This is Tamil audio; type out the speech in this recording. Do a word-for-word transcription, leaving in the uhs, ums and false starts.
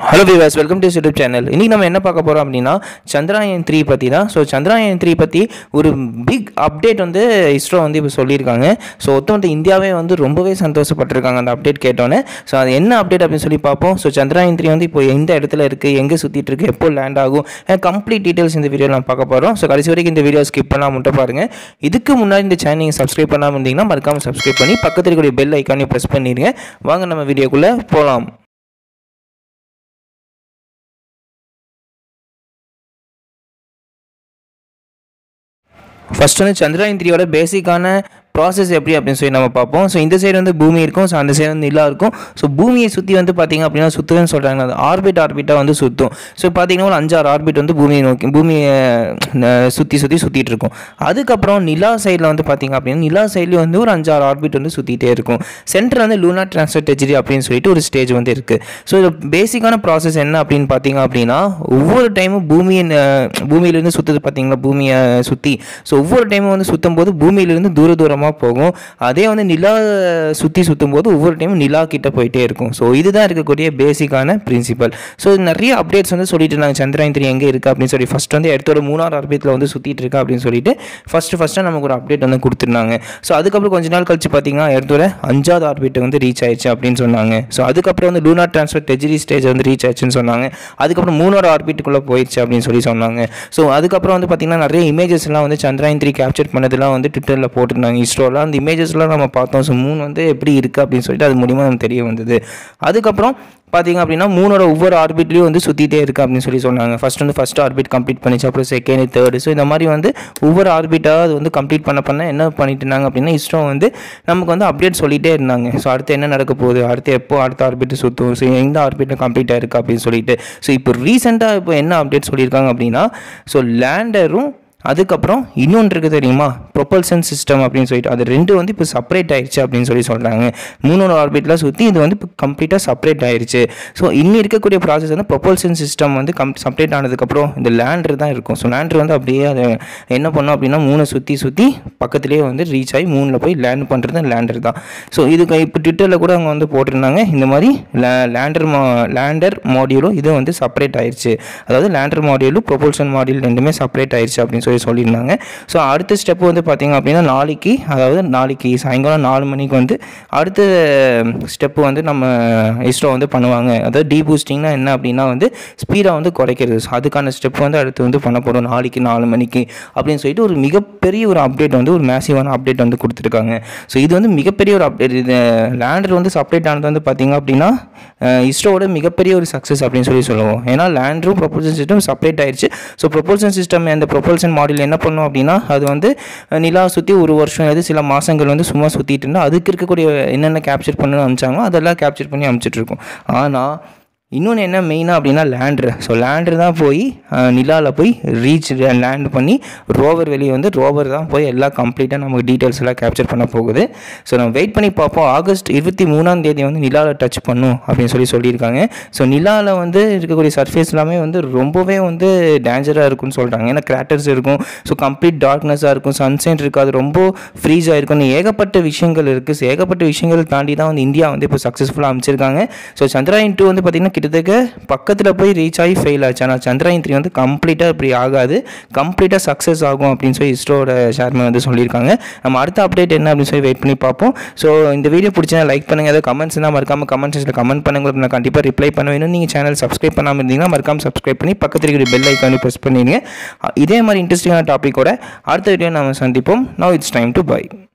Hello viewers, welcome to this YouTube channel. இன்னைக்கு நம்ம என்ன பார்க்க போறோம் அப்படினா Chandrayaan three பத்தி தான். சோ Chandrayaan three பத்தி ஒரு பிக் அப்டேட் வந்து ISRO வந்து இப்ப சொல்லிருக்காங்க. சோ ஒட்டுமொத்த இந்தியாவே வந்து ரொம்பவே சந்தோஷப்பட்டிருக்காங்க அந்த அப்டேட் கேட்டோனே. சோ அது என்ன அப்டேட் அப்படினு சொல்லி பாப்போம். சோ Chandrayaan three வந்து இப்போ எந்த இடத்துல இருக்கு, எங்க சுத்திட்டு இருக்கு, எப்போ லேண்ட் ஆகும், கம்ப்ளீட் டீடைல்ஸ் இந்த வீடியோல நான் பார்க்க போறோம். சோ கடைசி வரைக்கும் இந்த வீடியோ ஸ்கிப் பண்ணாம மட்டும் பாருங்க. இதுக்கு முன்னாடி இந்த சேனலை நீங்க சப்ஸ்கிரைப் பண்ணாம இருந்தீங்கன்னா மறக்காம சப்ஸ்கிரைப் பண்ணி பக்கத்துல இருக்கிற பெல் ஐகானை பிரஸ் பண்ணிடுங்க. வாங்க நம்ம வீடியோக்குள்ள போலாம். First வந்து Chandrayaan three ஓட பேசிக்கான process எப்படி அப்படினு சொல்லி நம்ம பாப்போம். சோ இந்த சைடு வந்து பூமி இருக்கும், சோ அந்த சைடு வந்து நிலா இருக்கும். சோ பூமியை சுத்தி வந்து பாத்தீங்க அப்படினா சுத்துதுன்னு சொல்றாங்க. அது ஆர்பிட் ஆர்பிட்டா வந்து சுத்தும். சோ பாத்தீங்கன்னா ஒரு அஞ்சு ஆறு ஆர்பிட் வந்து பூமியை நோக்கி பூமியை சுத்தி சுத்தி சுத்திட்டு இருக்கும். அதுக்கு அப்புறம் நிலா சைடுல வந்து பாத்தீங்க அப்படினா நிலா சைடுல வந்து ஒரு அஞ்சு ஆறு ஆர்பிட் வந்து சுத்திட்டே இருக்கும். சென்டர்ல வந்து லூனார் டிரான்ஸ்ஃபர் டெஜரி அப்படினு சொல்லிட்டு ஒரு ஸ்டேஜ் வந்து இருக்கு. சோ இந்த பேசிக்கான process என்ன அப்படினு பாத்தீங்க அப்படினா ஒவ்வொரு டைமும் பூமியின் பூமியில இருந்து சுத்துது பாத்தீங்களா, பூமியை சுத்தி. சோ ஒவ்வொரு டைமும் வந்து சுத்தும்போது பூமியில இருந்து தூர தூரமா போகும். அதே வந்து நிலா சுத்தி சுத்தும்போது ஒவ்வொரு டைமும் நிலா கிட்ட போயிட்டே இருக்கும். சோ இதுதான் இருக்கக்கூடிய பேசிக்கான பிரின்சிபல். சோ நிறைய அப்டேட்ஸ் வந்து சொல்லிட்டு இருந்தாங்க Chandrayaan three எங்க இருக்கு அப்படின்னு சொல்லி. ஃபர்ஸ்ட் வந்து எடுத்தோட மூணாவது ஆர்பிட்ல வந்து சுத்திட்டு இருக்கு அப்படின்னு சொல்லிட்டு ஃபர்ஸ்ட் ஃபர்ஸ்ட் நமக்கு ஒரு அப்டேட் வந்து கொடுத்திருந்தாங்க. சோ அதுக்கப்புறம் கொஞ்ச நாள் கழிச்சு பாத்தீங்கன்னா எடுத்தோட அஞ்சாவது ஆர்பிட் வந்து ரீச் ஆயிடுச்சு அப்படின்னு சொன்னாங்க. சோ அதுக்கப்புறம் வந்து லூனார் டிரான்ஸ்ஃபர் டெஜரி ஸ்டேஜ் வந்து ரீச் ஆயிடுச்சுன்னு சொன்னாங்க. அதுக்கப்புறம் மூணாவது ஆர்பிட்டுக்குள்ள போயிடுச்சு அப்படின்னு சொல்லி சொன்னாங்க. சோ அதுக்கப்புறம் வந்து பாத்தீங்கன்னா நிறைய இமேஜஸ் எல்லாம் வந்து Chandrayaan three கேப்சர் பண்ணதெல்லாம் வந்து ட்விட்டர்ல போட்டுருந்தாங்க. இஸ்ரோல அந்த இமேஜஸ்லாம் நம்ம பார்த்தோம். ஸோ மூணு வந்து எப்படி இருக்குது அப்படின்னு சொல்லிட்டு அது மூலியமாக நமக்கு தெரிய வந்தது. அதுக்கப்புறம் பார்த்தீங்க அப்படின்னா மூணோட ஒவ்வொரு ஆர்பிட்லையும் வந்து சுற்றிட்டே இருக்குது அப்படின்னு சொல்லி சொன்னாங்க. ஃபர்ஸ்ட் வந்து ஃபர்ஸ்ட் ஆர்பிட் கம்ப்ளீட் பண்ணிச்சு, அப்புறம் செகண்ட், தேர்டு. ஸோ இந்த மாதிரி வந்து ஒவ்வொரு ஆர்பிட்டாக அது வந்து கம்ப்ளீட் பண்ண பண்ண என்ன பண்ணிட்டு இருந்தாங்க அப்படின்னா இஸ்ரோ வந்து நமக்கு வந்து அப்டேட் சொல்லிகிட்டே இருந்தாங்க. ஸோ அடுத்து என்ன நடக்க போகுது, அடுத்து எப்போ அடுத்த ஆர்பிட் சுற்றும், ஸோ எந்த ஆர்பிட்டில் கம்ப்ளீட் ஆயிருக்கு அப்படின்னு சொல்லிட்டு. ஸோ இப்போ ரீசெண்டாக இப்போ என்ன அப்டேட் சொல்லியிருக்காங்க அப்படின்னா ஸோ லேண்டரும் அதுக்கப்புறம் இன்னொன்று இருக்குது தெரியுமா, ப்ரொபல்சன் சிஸ்டம் அப்படின்னு சொல்லிட்டு அது ரெண்டு வந்து இப்போ செப்பரேட் ஆயிடுச்சு அப்படின்னு சொல்லி சொல்கிறாங்க. மூணு ஆர்பிட்லாம் சுற்றி இது வந்து இப்போ கம்ப்ளீட்டாக செப்பரேட் ஆயிடுச்சு. ஸோ இன்னும் இருக்கக்கூடிய ப்ராசஸ் வந்து ப்ரொபல்சன் சிஸ்டம் வந்து கம் செப்பரேட் ஆனதுக்கப்புறம் இந்த லேண்டர் தான் இருக்கும். ஸோ லேண்டர் வந்து அப்படியே அதை என்ன பண்ணோம் அப்படின்னா மூணு சுற்றி சுற்றி பக்கத்துலேயே வந்து ரீச் ஆகி மூணில் போய் லேண்ட் பண்ணுறது லேண்டர் தான். ஸோ இதுக்கு இப்போ ட்விட்டரில் கூட அவங்க வந்து போட்டிருந்தாங்க இந்த மாதிரி லேண்டர் மா லேண்டர் மாடியூலும் இது வந்து செப்பரேட் ஆயிடுச்சு. அதாவது லேண்டர் மாடியூலும் ப்ரொபல்சன் மாடியூல் ரெண்டுமே செப்பரேட் ஆயிடுச்சு அப்படின்னு சொல்லி சொல்லியிருந்தாங்க. ஸோ அடுத்த ஸ்டெப் வந்து பார்த்தீங்க அப்படின்னா நாளைக்கு, அதாவது நாளைக்கு சாயங்காலம் நாலு மணிக்கு வந்து அடுத்த ஸ்டெப்பு வந்து நம்ம இஸ்ரோ வந்து பண்ணுவாங்க. அதாவது டீ பூஸ்டிங்னா என்ன அப்படின்னா வந்து ஸ்பீடாக வந்து குறைக்கிறது. ஸோ அதுக்கான ஸ்டெப் வந்து அடுத்து வந்து பண்ண போகிறோம் நாளைக்கு நாலு மணிக்கு அப்படின்னு சொல்லிட்டு ஒரு மிகப்பெரிய ஒரு அப்டேட் வந்து ஒரு மேசிவான அப்டேட் வந்து கொடுத்துருக்காங்க. ஸோ இது வந்து மிகப்பெரிய ஒரு அப்டேட். இது லேண்டர் வந்து செப்பரேட் ஆனது வந்து பார்த்தீங்க அப்படின்னா இஸ்ரோவோட மிகப்பெரிய ஒரு சக்ஸஸ் அப்படின்னு சொல்லி சொல்லுவோம். ஏன்னா லேண்டரும் ப்ரொபல்சன் சிஸ்டம் செப்பரேட் ஆயிடுச்சு. ஸோ ப்ரொபல்சன் சிஸ்டம் அந்த ப்ரொபல்சன் மாடியில் என்ன பண்ணும் அப்படின்னா அது வந்து நிலா சுற்றி ஒரு வருஷம் எது சில மாதங்கள் வந்து சும்மா சுற்றிட்டு இருந்தால் அதுக்கு இருக்கக்கூடிய என்னென்ன கேப்சர் பண்ணணும்னு அனுப்பிச்சாங்களோ அதெல்லாம் கேப்சர் பண்ணி அனுப்பிச்சிட்ருக்கோம். ஆனால் இன்னொன்று என்ன மெயினாக அப்படின்னா லேண்டர். ஸோ லேண்டர் தான் போய் நிலாவில் போய் ரீச் லேண்ட் பண்ணி ரோவர் வெளியே வந்து ரோவர் தான் போய் எல்லாம் கம்ப்ளீட்டாக நமக்கு டீட்டெயில்ஸ் எல்லாம் கேப்சர் பண்ண போகுது. ஸோ நம்ம வெயிட் பண்ணி பார்ப்போம். ஆகஸ்ட் இருபத்தி மூணாம் தேதி வந்து நிலாவில் டச் பண்ணும் அப்படின்னு சொல்லி சொல்லியிருக்காங்க. ஸோ நிலாவில் வந்து இருக்கக்கூடிய சர்ஃபேஸ் எல்லாமே வந்து ரொம்பவே வந்து டேஞ்சராக இருக்கும்னு சொல்கிறாங்க. ஏன்னா கிராட்டர்ஸ் இருக்கும், ஸோ கம்ப்ளீட் டார்க்னஸாக இருக்கும், சன்சைன் இருக்காது, ரொம்ப ஃப்ரீஸாக இருக்கும்னு ஏகப்பட்ட விஷயங்கள் இருக்குது. ஸோ ஏகப்பட்ட விஷயங்கள் தாண்டி தான் வந்து இந்தியா வந்து இப்போ சக்ஸஸ்ஃபுல்லாக அமைச்சிருக்காங்க. ஸோ Chandrayaan two வந்து பார்த்திங்கன்னா கிட்டத்தட்ட பக்கத்தில் போய் ரீச் ஆகி ஃபெயில் ஆச்சு. ஆனால் Chandrayaan three வந்து கம்ப்ளீட்டாக இப்படி ஆகாது, கம்ப்ளீட்டாக சக்ஸஸ் ஆகும் அப்படின்னு சொல்லி இஸ்ரோட சேர்மன் வந்து சொல்லியிருக்காங்க. நம்ம அடுத்த அப்டேட் என்ன அப்படின்னு சொல்லி வெயிட் பண்ணி பார்ப்போம். ஸோ இந்த வீடியோ பிடிச்சா லைக் பண்ணுங்கள், ஏதாவது கமெண்ட்ஸ் தான் மறக்காமல் கமெண்ட் செக்ஷனில் கமெண்ட் பண்ணுங்க, நான் கண்டிப்பாக ரிப்ளை பண்ண வேணும். நீங்கள் சேனல் சப்ஸ்கிரைப் பண்ணாமல் இருந்தீங்கன்னா மறக்காமல் சப்ஸ்கிரைப் பண்ணி பக்கத்தில் இருக்கிற பெல் ஐக்கானை ப்ரெஸ் பண்ணிடுங்க. இதே மாதிரி இன்ட்ரெஸ்டிங்கான டாப்பிக்கோட அடுத்த வீடியோ நம்ம சந்திப்போம். Now it's time to by.